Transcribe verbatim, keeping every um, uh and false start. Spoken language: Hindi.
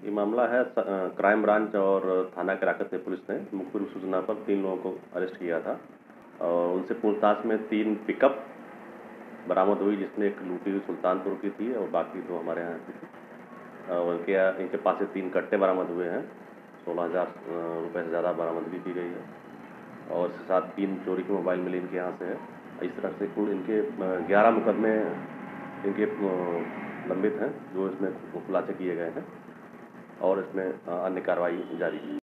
ये मामला है स- अ, क्राइम ब्रांच और थाना केराकत से पुलिस ने मुखबिर सूचना पर तीन लोगों को अरेस्ट किया था और उनसे पूछताछ में तीन पिकअप बरामद हुई, जिसमें एक लूटी हुई सुल्तानपुर की थी और बाकी दो हमारे यहाँ की थी। और इनके इनके पास से तीन कट्टे बरामद हुए हैं, सोलह हज़ार रुपये से ज़्यादा बरामदगी की गई है और इसके साथ तीन चोरी के मोबाइल मिले इनके यहाँ से है। इस तरह से कुल इनके ग्यारह मुकदमे इनके लंबित हैं, जो इसमें खुलासे किए गए हैं और इसमें अन्य कार्रवाई जारी है।